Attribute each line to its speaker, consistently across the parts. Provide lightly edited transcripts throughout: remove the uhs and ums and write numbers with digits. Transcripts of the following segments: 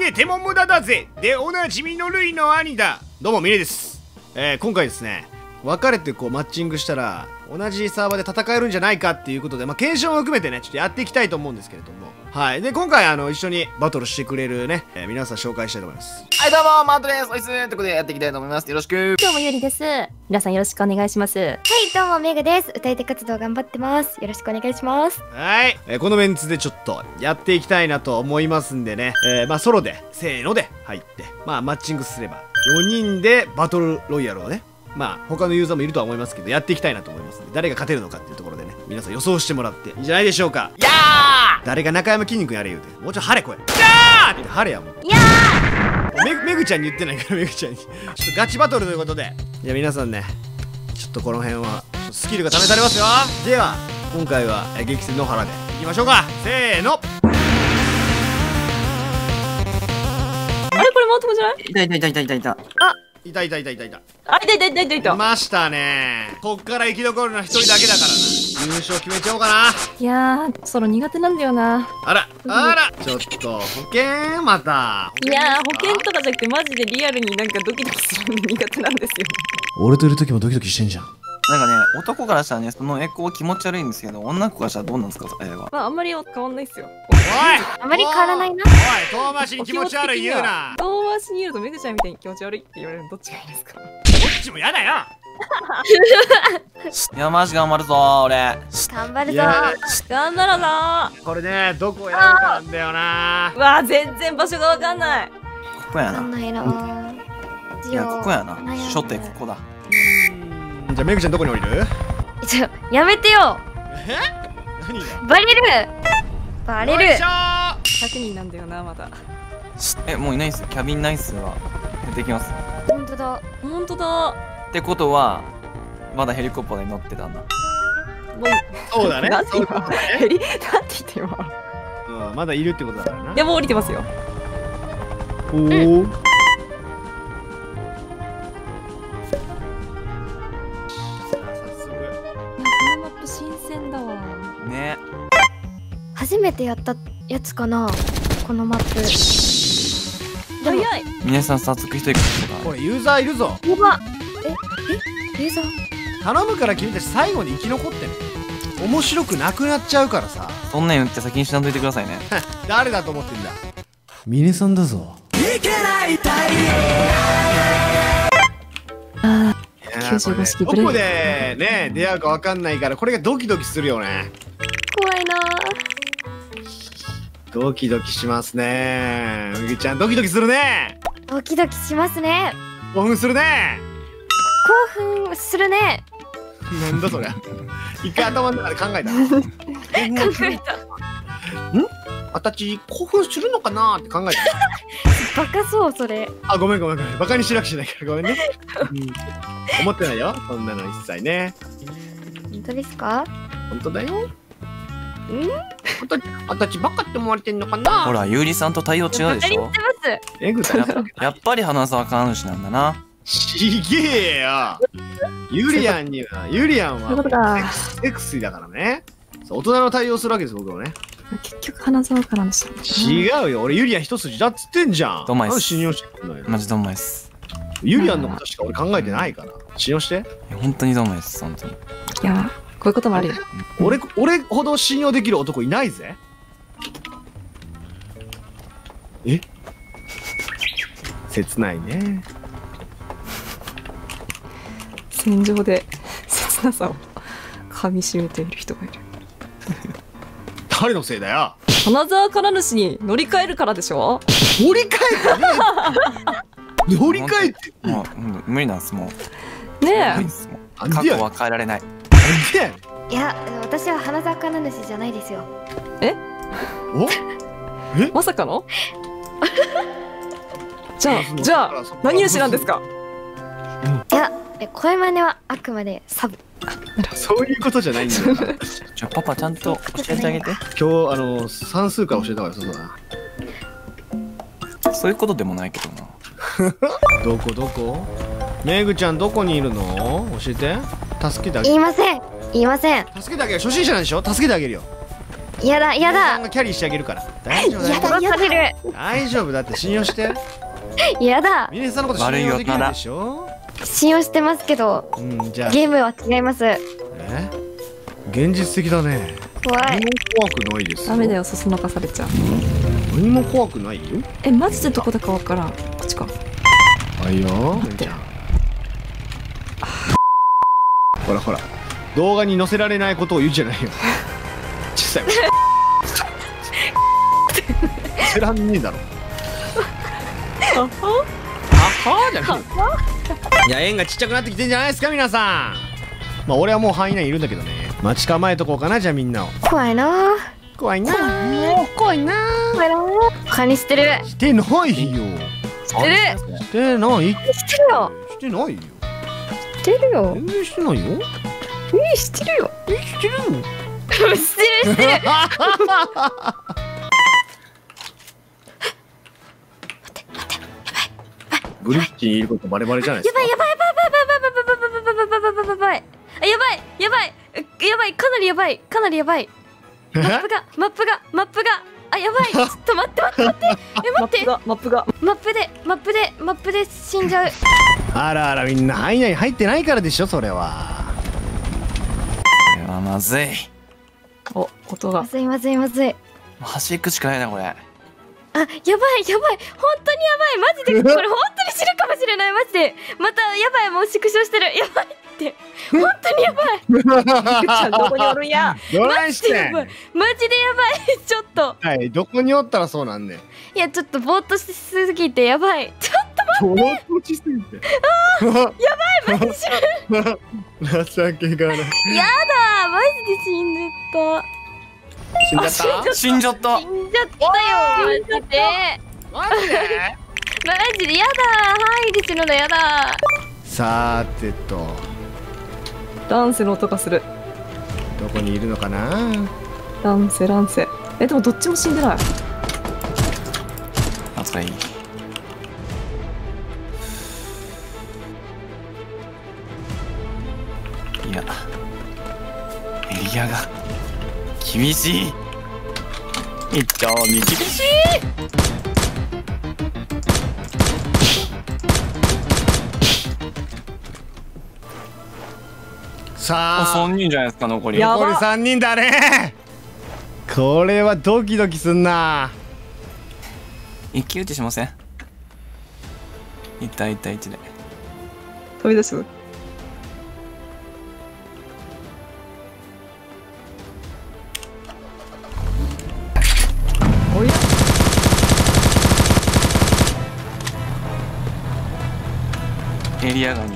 Speaker 1: げても無駄だぜでおなじみのルイの兄だ。どうもミレです。今回ですね、別れてこうマッチングしたら同じサーバーで戦えるんじゃないかっていうことで、検証も含めてねちょっとやっていきたいと思うんですけれども、はい。で今回一緒にバトルしてくれるね、皆さん紹介したいと思います。
Speaker 2: はい、どうもマートです。おいすということでやっていきたいと思います。よろしく。
Speaker 3: どうもゆりです。皆さんよろしくお願いします。
Speaker 4: はい、どうもメグです。歌い手活動頑張ってます。よろしくお願いします。
Speaker 1: はい。このメンツでちょっとやっていきたいなと思いますんでね、ソロでせーので入ってマッチングすれば4人でバトルロイヤルをね、他のユーザーもいるとは思いますけどやっていきたいなと思いますんで、誰が勝てるのかっていうところでね、皆さん予想してもらっていいんじゃないでしょうか。
Speaker 2: やー、
Speaker 1: 誰が中山きんに君やれ言うて、もうちょい晴れ声やーって晴れやもん。
Speaker 4: いや
Speaker 1: めぐちゃんに言ってないから、めぐちゃんにちょっとガチバトルということで、いや皆さんねちょっとこの辺はちょっとスキルが試されますよ。では今回は激戦野原でいきましょうか。せーの。
Speaker 3: あれこれマートもじゃない？
Speaker 2: いたいたいたいたいたいた。
Speaker 1: いたいたいたいたいた。
Speaker 3: あ、いたいたいたいたいた。
Speaker 1: いましたね。こっから生き残るのは一人だけだからな。優勝決めちゃおうかな。
Speaker 3: いやー、ソロ苦手なんだよな。
Speaker 1: あらちょっと保険また。
Speaker 3: いやー、保険とかじゃなくてマジでリアルになんかドキドキするの苦手なんですよ。
Speaker 1: 俺といる時もドキドキしてんじゃん。
Speaker 2: なんかね、男からしたらね、そのエコー気持ち悪いんですけど、女の子からしたらどうなんですか、それは。
Speaker 3: あんまり変わんないっすよ。
Speaker 1: おい
Speaker 4: あまり変わらないな。
Speaker 1: おい遠回しに気持ち悪い言うな。
Speaker 3: 遠回しに言うとめぐちゃんみたいに気持ち悪いって言われるのどっちがいいですか？
Speaker 1: どっちもやだよ。
Speaker 2: いや、マジ頑張るぞー、俺。
Speaker 4: 頑張るぞ
Speaker 1: いや
Speaker 3: 頑張ろうな
Speaker 1: これね、どこ選ぶかなんだよな
Speaker 3: ー。。うわー、全然場所がわかんない。
Speaker 2: ここやな。
Speaker 4: わかんないな。
Speaker 2: いや、ここやな。
Speaker 4: 悩む
Speaker 2: 初手ここだ。
Speaker 1: じゃあめぐちゃんどこに降りる？
Speaker 4: やめてよ。
Speaker 1: 何が？
Speaker 4: バレる。バレる
Speaker 1: よいしょ。
Speaker 3: 100人なんだよな、まだ。
Speaker 2: もういないっすよ。キャビンナイスは出てきます。
Speaker 4: 本当だ。
Speaker 3: ほんとだ。
Speaker 2: ってことは、まだヘリコプターに乗ってたんだ。
Speaker 3: も
Speaker 1: そうだね。
Speaker 3: なんて
Speaker 1: そういうこ
Speaker 3: 今
Speaker 1: とだね。
Speaker 3: ヘリなんて言って今。
Speaker 1: まだいるってことだからな。
Speaker 3: いや、もう降りてますよ。
Speaker 1: おお。
Speaker 3: このマップ新鮮だわ。
Speaker 2: ね。
Speaker 4: 初めてやったやつかな。このマップ。でも
Speaker 3: 早い。
Speaker 2: 皆さん早速一人
Speaker 1: これユーザーいるぞ。
Speaker 4: やば。ユーザー。
Speaker 1: 頼むから君たち最後に生き残ってね。面白くなくなっちゃうからさ。
Speaker 2: そんなん言って先に死なんといてくださいね。
Speaker 1: 誰だと思ってんだ。ミネさんだぞ。
Speaker 3: あー、95式ブレーキ
Speaker 1: どこでね出会うかわかんないから、これがドキドキするよね。
Speaker 3: 怖いな
Speaker 1: ドキドキしますね。むぎちゃんドキドキするね。
Speaker 4: ドキドキしますね。
Speaker 1: 興奮するね。
Speaker 4: 興奮するね。
Speaker 1: なんだそりゃ。一回頭の中で考えた。
Speaker 4: 考えた。
Speaker 1: あたち興奮するのかなって考えた。
Speaker 4: バカそうそれ。
Speaker 1: あ、ごめん。バカにしなくちゃいけないからごめんね。思ってないよ。そんなの一切ね。
Speaker 4: 本当ですか？
Speaker 1: 本当だよ。あたちバカって思われてんのかな。
Speaker 2: ほら、ゆうりさんと対応違うでしょ。
Speaker 4: バカにしてます。
Speaker 1: エグだよ。
Speaker 2: やっぱり花沢か主なんだな。
Speaker 1: ちげえよ。ユリアン
Speaker 3: そういうこと
Speaker 1: は
Speaker 3: か。
Speaker 1: セクシーだからね。そう大人の対応するわけです僕はね。
Speaker 3: 結局花沢からのしたんだな。
Speaker 1: 違うよ。俺ユリアン一筋だっつってんじゃん。
Speaker 2: どんまいっす
Speaker 1: なんで信用してくんのよ。
Speaker 2: マジどんまいっす。
Speaker 1: ユリアンのことしか俺考えてないから信用して。
Speaker 2: いや本当にどんまいっす、本当に。
Speaker 3: いや、こういうこともあるよ。
Speaker 1: 俺ほど信用できる男いないぜ。え切ないね。
Speaker 3: 戦場で切なさを噛み締めている人がいる。
Speaker 1: 誰のせいだよ。
Speaker 3: 花沢から主に乗り換えるからでしょ。
Speaker 1: 乗り換えてね。乗り換えて
Speaker 2: もう無理なんです、もう。
Speaker 3: ね
Speaker 2: 無理っすもう。
Speaker 1: なんでや
Speaker 2: 過去は変えられない。
Speaker 1: なんでやねん。
Speaker 4: いや、私は花坂主じゃないですよ。
Speaker 1: お
Speaker 3: え、まさかのじゃあ何主なんですか？
Speaker 4: いや、声真似はあくまでサブ。
Speaker 1: そういうことじゃないんだよ。
Speaker 2: じゃあパパちゃんと教えてあげて。
Speaker 1: 今日算数から教えた方がよさそうだな。
Speaker 2: そういうことでもないけどな。
Speaker 1: どこめぐちゃんどこにいるの？教えて。助けてあげる。
Speaker 4: 言いません。
Speaker 1: 助けてあげる。初心者なんでしょ？助けてあげるよ。
Speaker 4: やだや
Speaker 1: さん
Speaker 4: だ
Speaker 1: がキャリーしてあげるから大丈夫
Speaker 4: やだやだ
Speaker 1: 大丈夫だって信用して
Speaker 4: やだ
Speaker 1: ミネさんのこと信用できるでしょ
Speaker 4: 信用してますけど
Speaker 1: うんじゃあ
Speaker 4: ゲームは違います
Speaker 1: 現実的だね
Speaker 4: 怖い
Speaker 1: 何も怖くないですよ
Speaker 3: ダメだよ、そそのかされちゃう。
Speaker 1: 何も怖くないよ
Speaker 3: え、マジでどこだかわからん。こっちか。
Speaker 1: はいよ
Speaker 3: 待って
Speaker 1: ほらほら動画に載せられないことを言うんじゃないよ小さい載せらんねえだろあはじゃねえいや円がちっちゃくなってきてんじゃないですか皆さんまあ俺はもう範囲内にいるんだけどね待ち構えとこうかなじゃあみんなを
Speaker 4: 怖いな
Speaker 1: 怖いな怖いな
Speaker 4: 怖いなカニしてる
Speaker 1: してないよ
Speaker 4: してる
Speaker 1: してない
Speaker 4: してるよ
Speaker 1: してないよ
Speaker 4: してるよ
Speaker 1: 全然してないよ
Speaker 4: してるよ
Speaker 1: してるよ
Speaker 4: してるしてる
Speaker 1: ブリッジにいることバレバレじゃないですか
Speaker 4: やばいやばいやばいやばいやばいやばいやばいやばいやばいやばいやばいやばいやばいやばいやばいやばいかなりやばいかなりやばいマップがあやばいちょっと待って待って待って待って
Speaker 3: マップが。
Speaker 4: マップで死んじゃう
Speaker 1: あらあらみんな範囲内に入ってないからでしょそれは
Speaker 2: これはまずい。
Speaker 3: お、音が
Speaker 4: ま。ずいまずいまずい
Speaker 2: 端行くしかないなこれ。
Speaker 4: あやばい本当にやばいマジでこれ本当に死ぬかもしれないマジでまたやばいもう縮小してるやばいって本当にやばい
Speaker 3: ちゃんどこにおるんや。
Speaker 1: どないして
Speaker 4: やばいマジでやばいちょっと
Speaker 1: はいどこにおったらそうなんねん
Speaker 4: いやちょっとぼーっとしすぎてやばいちょっ
Speaker 1: ぼーっとしすぎて
Speaker 4: とやばいマジで死ぬ
Speaker 1: 情けがない
Speaker 4: やだマジで死んじゃっ
Speaker 1: 死んじゃった
Speaker 2: 死んじゃった
Speaker 4: た死んじゃったよマジで
Speaker 1: マジで
Speaker 4: マジでやだ範囲で死ぬのやだ
Speaker 1: さーてと
Speaker 3: ランセの音がする。
Speaker 1: どこにいるのかな
Speaker 3: ランセ。え、でもどっちも死んでない。
Speaker 2: あそれいい。いやエリアが厳しい。一丁に厳しい。
Speaker 1: さあ
Speaker 2: 3人じゃないですか残り。
Speaker 3: やば
Speaker 1: 残り3人だねこれはドキドキすんな
Speaker 2: 一騎打ちしません。1対1対1で。
Speaker 3: 飛び出す。おや。
Speaker 2: エリア外に。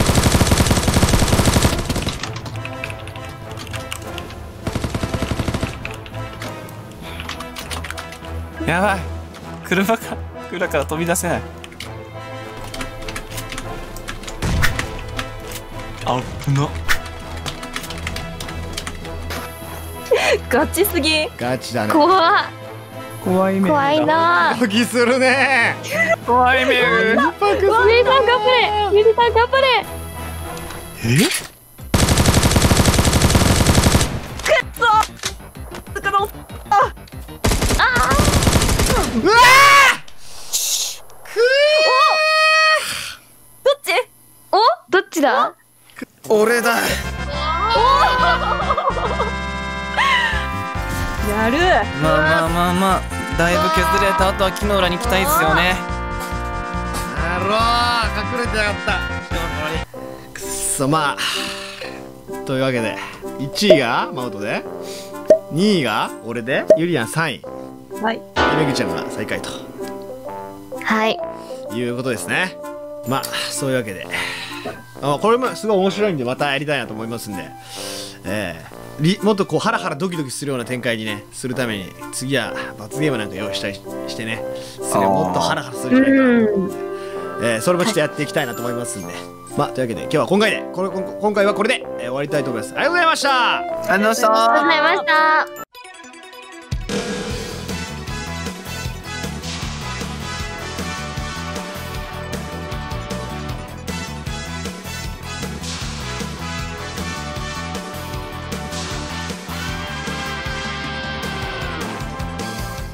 Speaker 2: やばい。車から飛び出せない。あぶな。
Speaker 3: ガチすぎ。
Speaker 1: ガチだね
Speaker 4: 怖
Speaker 3: 怖い目。
Speaker 4: 怖いな
Speaker 1: ドキするね
Speaker 2: 怖い目。
Speaker 4: ゆりさん頑張れゆりさん頑張れ
Speaker 1: うわ
Speaker 4: どっちおどっちだ
Speaker 2: 俺だ。
Speaker 3: やる。
Speaker 2: まあだいぶ削れた後は木の裏に来たいっすよね。
Speaker 1: やろう隠れてやがったくっそまあというわけで1位がマウトで2位が俺でゆりやん3位
Speaker 3: はい。
Speaker 1: でめぐちゃんが最下位と
Speaker 4: はい
Speaker 1: いうことですねまあそういうわけでこれもすごい面白いんでまたやりたいなと思いますんでもっとこうハラハラドキドキするような展開にねするために次は罰ゲームなんか用意したりしてねそれをもっとハラハラするんじゃないかなと思ってそれもちょっとやっていきたいなと思いますんでまあというわけで今日は今回はこれで、終わりたいと思いますありがとうございました
Speaker 2: ありがとうございました。
Speaker 4: ありがとうございました